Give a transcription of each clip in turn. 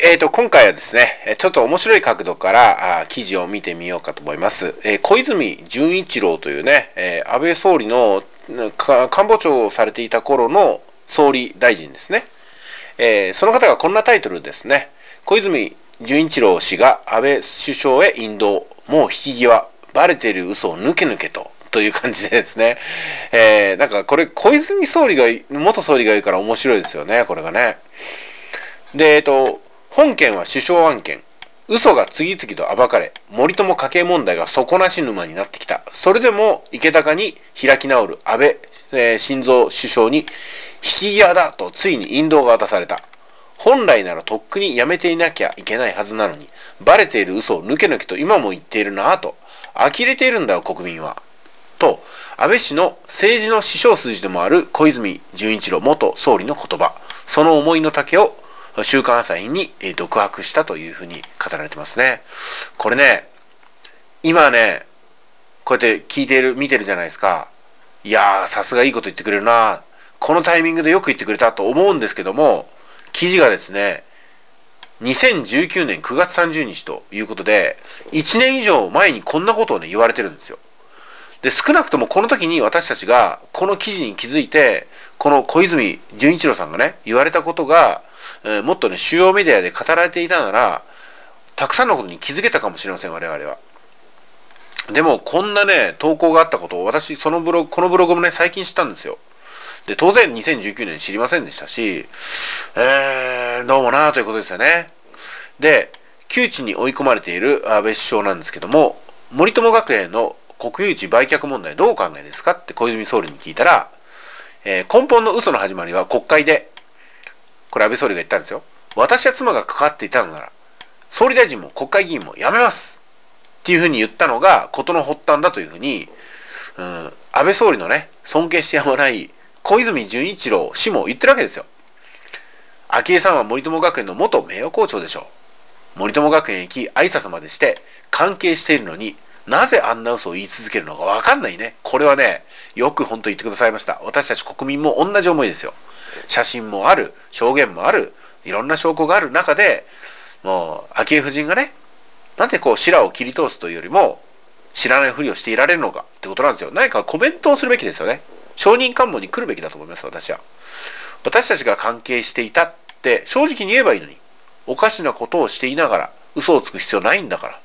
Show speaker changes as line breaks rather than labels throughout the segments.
今回はですね、ちょっと面白い角度から記事を見てみようかと思います。小泉純一郎というね、安倍総理の官房長をされていた頃の総理大臣ですね。その方がこんなタイトルですね。小泉純一郎氏が安倍首相へ引導、もう引き際、バレている嘘を抜け抜けという感じでですね。なんかこれ小泉元総理が言うから面白いですよね、これがね。で、本件は首相案件。嘘が次々と暴かれ、森友家計問題が底なし沼になってきた。それでも池高に開き直る安倍、晋三首相に引き際だとついに引導が渡された。本来ならとっくにやめていなきゃいけないはずなのに、バレている嘘を抜け抜けと今も言っているなぁと、呆れているんだよ国民は。と、安倍氏の政治の師匠筋でもある小泉純一郎元総理の言葉、その思いの丈を週刊朝日に独白したというふうに語られてますね。これね、今ね、こうやって見てるじゃないですか。いやー、さすがいいこと言ってくれるな。このタイミングでよく言ってくれたと思うんですけども、記事がですね、2019年9月30日ということで、1年以上前にこんなことをね、言われてるんですよ。で、少なくともこの時に私たちがこの記事に気づいて、この小泉純一郎さんがね、言われたことが、もっとね、主要メディアで語られていたなら、たくさんのことに気づけたかもしれません、我々は。でも、こんなね、投稿があったことを、私、このブログもね、最近知ったんですよ。で、当然2019年知りませんでしたし、どうもなーということですよね。で、窮地に追い込まれている安倍首相なんですけども、森友学園の国有地売却問題どうお考えですかって小泉総理に聞いたら、根本の嘘の始まりは国会で、これ安倍総理が言ったんですよ。私や妻が関わっていたのなら、総理大臣も国会議員も辞めますっていうふうに言ったのが事の発端だというふうに、安倍総理のね、尊敬してやまない小泉純一郎氏も言ってるわけですよ。昭恵さんは森友学園の元名誉校長でしょう。森友学園へ行き挨拶までして関係しているのに、なぜあんな嘘を言い続けるのかわかんないね。これはね、よく本当に言ってくださいました。私たち国民も同じ思いですよ。写真もある、証言もある、いろんな証拠がある中で、もう、昭恵夫人がね、なんでこう、白を切り通すというよりも、知らないふりをしていられるのかってことなんですよ。何かコメントをするべきですよね。証人喚問に来るべきだと思います、私は。私たちが関係していたって正直に言えばいいのに、おかしなことをしていながら嘘をつく必要ないんだから。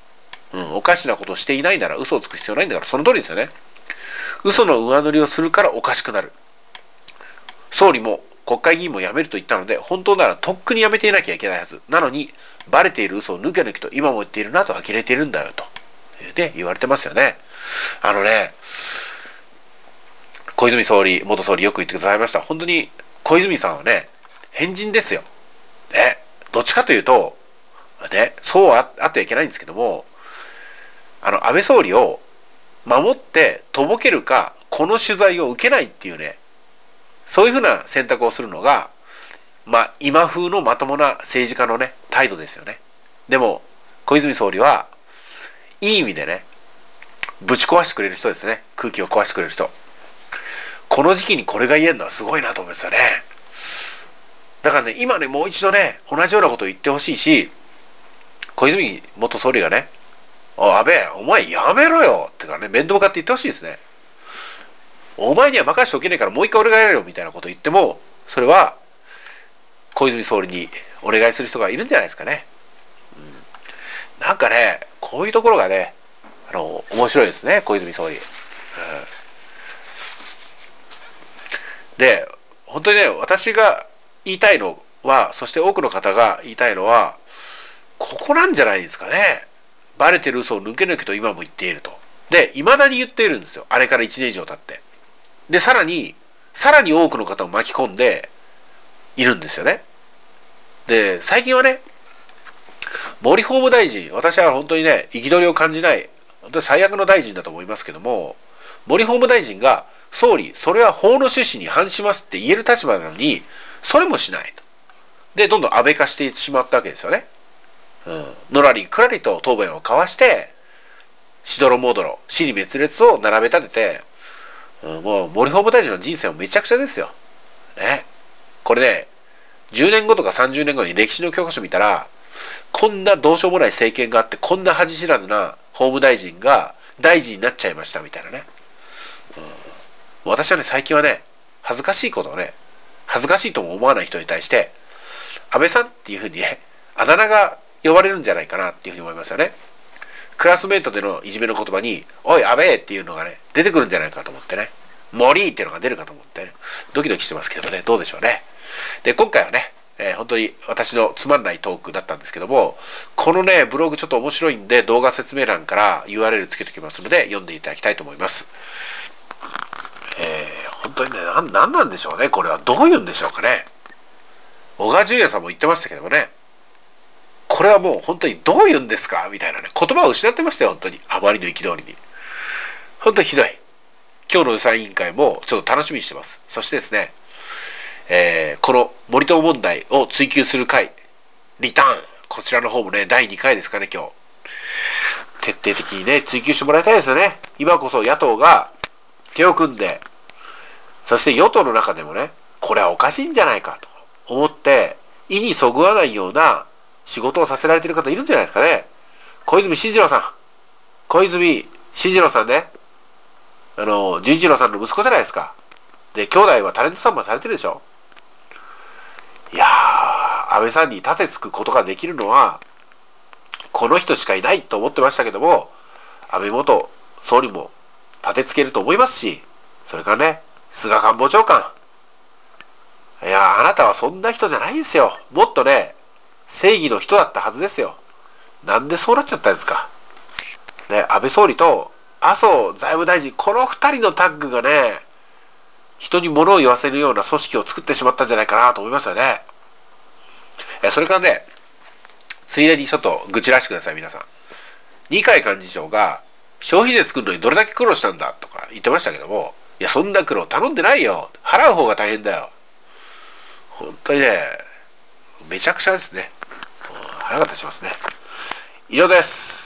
おかしなことをしていないなら嘘をつく必要ないんだから、その通りですよね。嘘の上塗りをするからおかしくなる。総理も国会議員も辞めると言ったので、本当ならとっくに辞めていなきゃいけないはず。なのに、バレている嘘を抜け抜きと今も言っているなと呆れているんだよと。で、言われてますよね。小泉元総理よく言ってくださいました。本当に小泉さんはね、変人ですよ。ね、どっちかというと、ね、そうあってはいけないんですけども、安倍総理を守ってとぼけるか、この取材を受けないっていうね、そういうふうな選択をするのが、今風のまともな政治家のね、態度ですよね。でも、小泉総理は、いい意味でね、ぶち壊してくれる人ですね。空気を壊してくれる人。この時期にこれが言えるのはすごいなと思いますよね。だからね、今ね、もう一度ね、同じようなことを言ってほしいし、小泉元総理がね、安倍、お前やめろよってかね、面倒かって言ってほしいですね。お前には任せておけないからもう一回俺がやれよみたいなことを言っても、それは小泉総理にお願いする人がいるんじゃないですかね。なんかね、こういうところがね、面白いですね、小泉総理。で、本当にね、私が言いたいのは、そして多くの方が言いたいのは、ここなんじゃないですかね。バレてる嘘を抜け抜きと今も言っていると。で、未だに言っているんですよ。あれから1年以上経って。で、さらに多くの方を巻き込んでいるんですよね。で、最近はね、森法務大臣、私は本当にね、憤りを感じない、本当に最悪の大臣だと思いますけども、森法務大臣が、総理、それは法の趣旨に反しますって言える立場なのに、それもしないと。で、どんどん安倍化してしまったわけですよね。のらりくらりと答弁を交わして、しどろもどろ、死に滅裂を並べ立てて、もう森法務大臣の人生もめちゃくちゃですよ。ね。これね、10年後とか30年後に歴史の教科書見たら、 こんなどうしようもない政権があって、こんな恥知らずな法務大臣が大臣になっちゃいましたみたいなね。私はね、最近はね、恥ずかしいことをね、恥ずかしいとも思わない人に対して、安倍さんっていうふうにね、あだ名が呼ばれるんじゃないかなっていうふうに思いますよね。クラスメートでのいじめの言葉に、おい、安倍っていうのがね、出てくるんじゃないかと思ってね。森っていうのが出るかと思ってね、ドキドキしてますけどね、どうでしょうね。で、今回はね、本当に私のつまんないトークだったんですけども、このね、ブログちょっと面白いんで、動画説明欄から URL つけておきますので、読んでいただきたいと思います。本当にね、なんなんでしょうね、これは。どういうんでしょうかね。小川淳也さんも言ってましたけどもね、これはもう本当にどういうんですかみたいなね、言葉を失ってましたよ、本当に。あまりの憤りに。本当にひどい。今日の予算委員会もちょっと楽しみにしてます。そしてですね、この森友問題を追及する会、リターン、こちらの方もね、第2回ですかね、今日。徹底的にね、追及してもらいたいですよね。今こそ野党が手を組んで、そして与党の中でもね、これはおかしいんじゃないかと思って、意にそぐわないような仕事をさせられている方いるんじゃないですかね。小泉進次郎さん。小泉進次郎さんね。純一郎さんの息子じゃないですか。で、兄弟はタレントさんもされてるでしょ。いやー、安倍さんに立てつくことができるのは、この人しかいないと思ってましたけども、安倍元総理も立てつけると思いますし、それからね、菅官房長官。いやー、あなたはそんな人じゃないんですよ。もっとね、正義の人だったはずですよ。なんでそうなっちゃったんですか。ね、安倍総理と麻生財務大臣、この二人のタッグがね、人に物を言わせるような組織を作ってしまったんじゃないかなと思いますよね。それからね、ついでにちょっと愚痴らしてください、皆さん。二階幹事長が消費税作るのにどれだけ苦労したんだとか言ってましたけども、いや、そんな苦労頼んでないよ。払う方が大変だよ。本当にね、めちゃくちゃですね。腹が立ちますね。以上です。